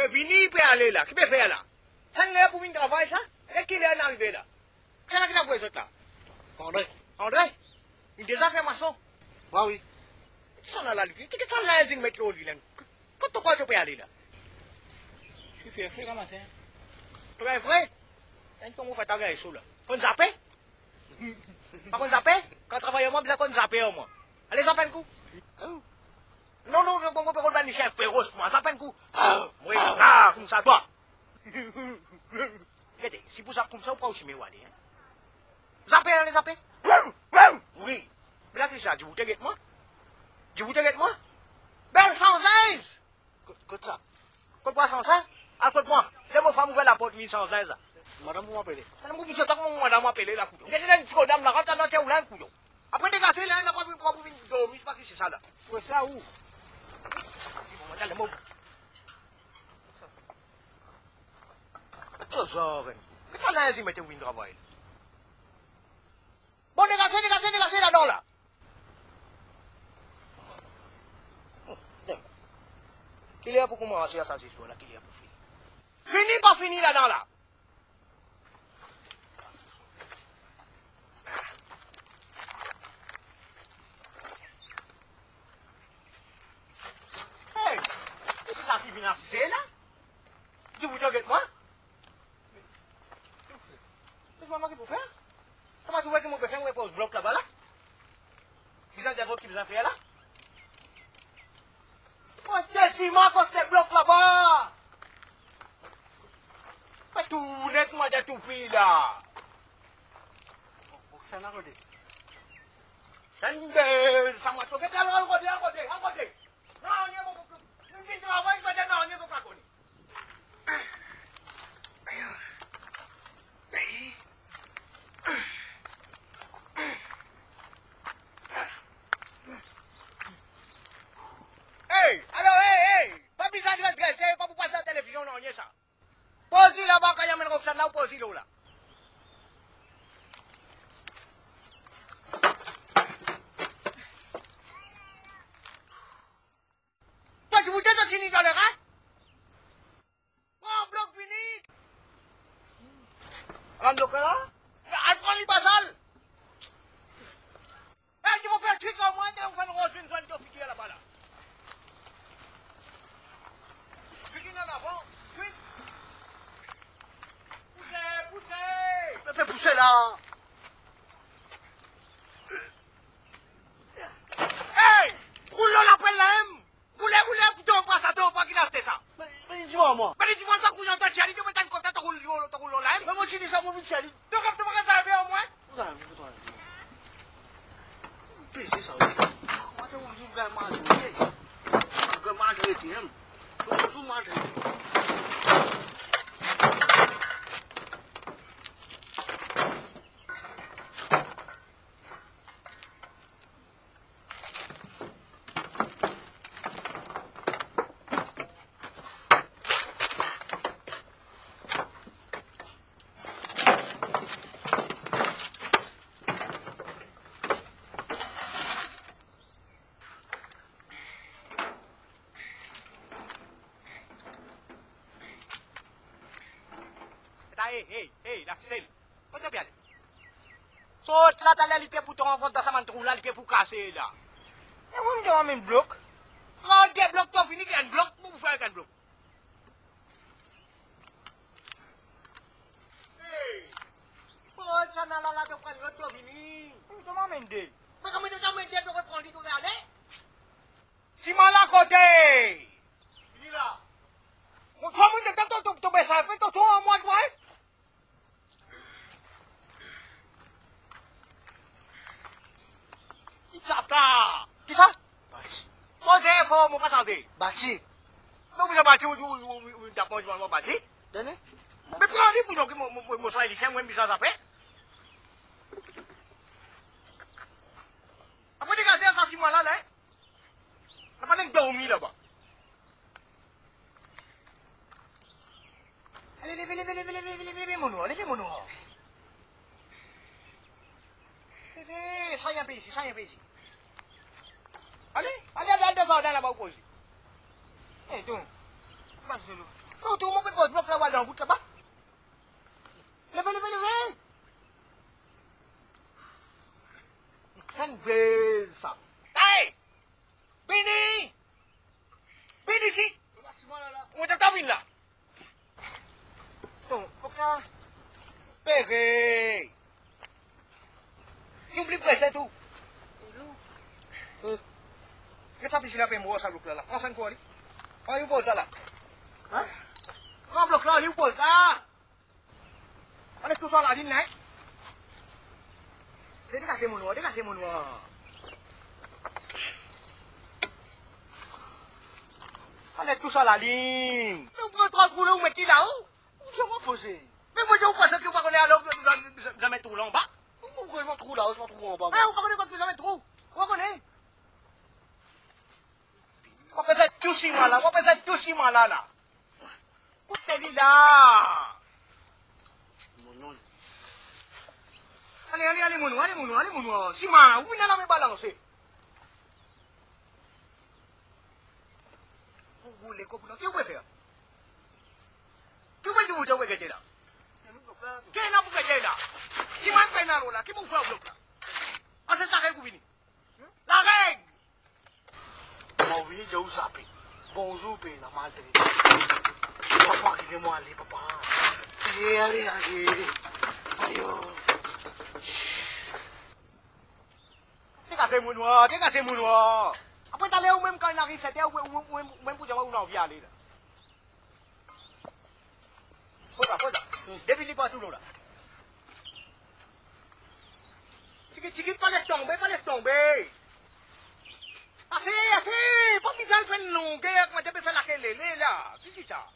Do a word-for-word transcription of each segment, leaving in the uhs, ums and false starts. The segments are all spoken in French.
vini peut aller là. Qui peut faire là? Ça n'est pour venir travailler ça? Et qui est arrivé là? Qu'est-ce qu'il a fait ça là? André. André? Il a déjà fait maçon? Ah oui. Ça là là, qu'est-ce que ça là, il met l'eau là? Quand quoi tu peux aller là? Je suis fait comme ça. Tu es vrai? Il faut me faire ta gueule sous là. Qu'on zappe? Pas qu'on zappe? Quand travaille moi, bien qu'on zappe moi. Allez, zappe un coup. Non, non, non, on peut qu'on va le chef, Péros, moi, zappe un coup. Oui, ah, comme ça, toi. Regardez, si vous zappez comme ça, on prend aussi mes wadis. Zappe, allez, zappe. Oui. Mais là, qu'est-ce que ça? Tu vous t'inquiètes moi? Tu vous t'inquiètes moi? Ben, sans aise! Qu'est-ce ça? Qu'est-ce que sans aise? À côté de moi. C'est mon femme ouvert la porte, une sans aise. Madame, vous m'appelez. Madame, vous dites que madame m'appelle là, couillon. Il y a une petite dame là, quand on a été où là, couillon. Après, dégasser là, on n'a pas vu pour venir dormir, je sais pas qui c'est ça là. Où ça où? Madame, le mot. C'est ça, qu'est-ce que ça là, ils mettent où ils travaillent? Bon, dégasser, dégasser, dégasser là-dedans là. Qu'il y a pour commencer à ça, c'est là, qu'il y a pour finir. Fini, pas fini là-dedans là. Hey, c'est ça qui vient assister là? Tu vous regardes moi? C'est maman qui peut faire? Comment tu vois que mon père fait un bloc là-bas là? Vous avez des autres qui vous ont fait là? C'est ciment qu'on se bloque là-bas. Pas tout net, moi, de tout pays là. Ça n'a pas de. Ça ne ça m'a toqué. Alors, alors, alors, alors, alors. Non, on n'y a pas beaucoup. Nous disons, avant, il va dire non, on n'y a pas connu. Hey, alors, hey, hey. Pas besoin de redresser, pas pour passer à la télévision, non, on y est ça. Pose-y là-bas, quand il y a une Roxane là, ou pose-y là. Toi, tu vous dis que tu n'y dans le rat? Oh, bloc fini. Un bloc là? Prends les basales. Eh, tu vas faire un truc au moins, tu vas faire une rose, une zone de figuier là-bas là. Tu qui n'en as pas? Truc. Poussez, poussez. Me fais pousser là. Hey! Roule l'appel là, hein? Roulez, roulez, putain, pas ça, t'as pas qu'il a fait ça. Mais dis-moi, moi. Mais tu vois pas couillon, t'as tiens, tu vas t'en compter, t'as roulé, t'as roulé là, hein? Mais moi, tu dis ça, mon vite, Charlie. Tu captes pas que ça arrive au moins? Vous avez vu, vous avez vu. Puis, c'est ça, oui. Moi, je vous dis vraiment, je vous dis. Que manger, tu aimes. Je vous manger. Hey, hey, hey, la ficelle. Où tu bien aller? Saute là, t'as l'air l'épée pour ton enfant dans sa mantrou là, l'épée pour casser là. Et vous me demandez même bloc? Quand des blocs, t'as fini qu'un bloc, pour vous faire un bloc. Hey! Oh, ça n'a là, là, tu prends l'autre, t'as fini. Vous me demandez même deux. Mais comment tu t'as mis deux, tu reprends l'autre, tu regardes? Simon là, côté! Il est là. Mon frère, moi, t'as tout tombé ça, fait tout en moi, toi, hein? Qui ça, qui ça? Bâti. Moi, c'est fort, mon pas attendez. Bâti. Mais vous avez bâti, vous avez d'abord, vous avez bâti. Donnez. Mais prenez pour nous que mon soin est lycéen, moi, je suis après. Après, dégagez ça, si moi là, là. On n'a pas dormi là-bas. Allez, levez, levez, levez, levez, levez, levez, mon nom, levez mon nom. Levez, soyez un peu ici, soyez un peu ici. Allez, allez, allez, allez, allez, là-bas, aussi. Eh, donc. Comment c'est le. Oh, tu m'as fait gros bloc là-bas dans le bout là-bas. Levez, levez, levez. C'est une belle ça. Hey! Bini! Bini ici! On est à ta ville là. Bon, faut que ça. Péré! Il oublie presque c'est tout. Qu'est-ce que ça fait moi ça bloc là là? Prends ça quoi, lui? Prends, il pose ça là. Hein? Prends bloc là, il pose là. Allez, tout ça là, dis-le, hein? C'est dégagé mon noir, dégagé mon noir. Allez, tout ça la ligne. Nous prenons trois trous là, vous mettez là-haut. Je m'en poser. Mais moi, je vous pense que vous ne alors vous mettre trou là en bas. Vous prenez un trou là, je m'en trouve en bas. Ah, vous ne connaissez pas vous mettre trou. Vous connaissez? On fait ça tout ciment là, on fait ça tout ciment là, là. Écoutez-lui là. Mon nom. Allez, allez, allez, mon noir, allez, mon noir, allez, mon noir. Ciment, vous n'allez pas balancer. Vous voulez comprendre? Qu'est-ce que vous pouvez faire? Qu'est-ce que vous pouvez faire là? Qu'est-ce que vous pouvez faire là? Si moi je fais un là, qu'est-ce que vous faites au bloc là? Ah, c'est la règle que vous venez. La règle! Bon, oui, j'ai où ça? Bonjour, pays, la malte. Papa, qui est moi, allez, papa. Allez, allez, allez. Aïe. Dégagez mon noir, dégagez mon noir. Après, t'allez où même quand il arrive, c'était où même pour dire où on a envie d'aller là. Faut ça, faut ça. Depuis il pas tout long là. Tu tu pas laisse tomber, pas laisse tomber. Assez, assez, pas besoin de faire une longueur, comment tu peux faire la quelle là. Qui dit ça?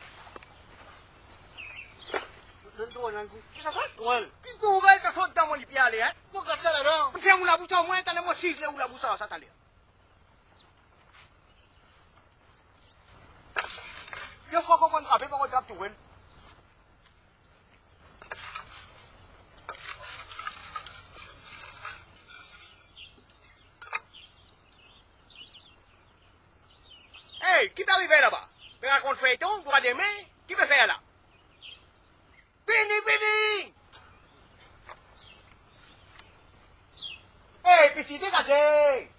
Qui ça ça? Ouais. Qui couvre que ça dans mon pied aller, hein? Vous regardez ça là-dedans? Vous faites la bouche au moins, t'allez moi six là où la bouche ça t'allait. Je crois qu'on va appeler pour qu'on tape tout, hein? Hey, qui t'arrive là-bas? Tu racontes feuilleton, pour des mains, qui veut faire là? Vini, vini! Hey, petit, dégagez!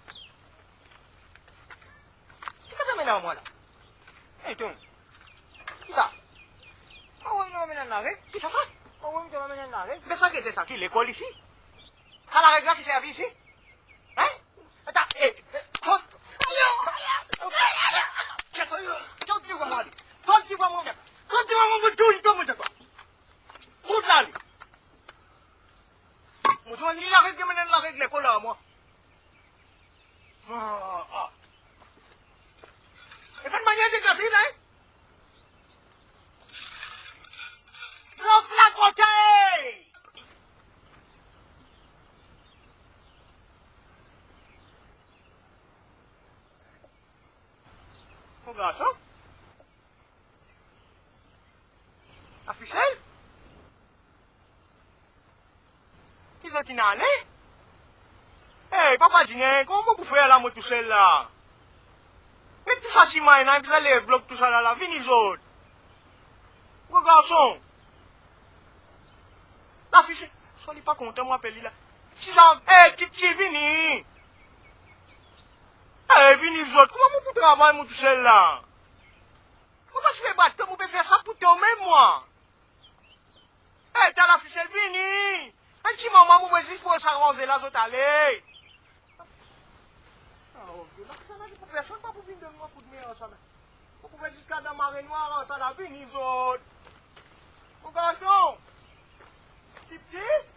Qui t'a fait maintenant, moi, là? Hey, toi! Qui ça? Ah ouais, tu m'as mis dans l'arrêt? Qui ça, ça? Ah ouais, tu m'as mis dans l'arrêt? Mais ça, qui était ça? Qui, l'école ici? T'as la règle là qui servait ici? Hein? Attends, hey, toi! Toi, tu vois moi, toi, tu vois moi, toi, tu vois moi, tout, tout, tout, tout. Tout là, lui. Moi, je vois ni la règle, mais la règle, l'école là, moi. Ah, ah. Et faites manière de gâter, là, hein? Bloque la côté! Regarde ça. La ficelle? Qui sont qui n'allait? Hey, papa dit, comment vous faites là, moi, tout seul là? Mais tout ça, si moi, vous allez bloquer tout ça là, là, venez les autres. Gros garçon. La ficelle, soyez pas content, moi, appelle là. Si ça, hey, petit petit, venez. Hey, venez les autres, comment vous travaillez, moi, tout seul là? Pourquoi tu fais battre, comment vous pouvez faire ça pour toi-même, moi? Hey, t'as la ficelle, venez. Un petit moment, vous pouvez juste pour s'arranger là, vous allez. Personne pas pour venir de moi pour venir ça là. Vous pouvez jusqu'à dans la marée noire, ça là, venez les autres. Mon garçon, petit petit.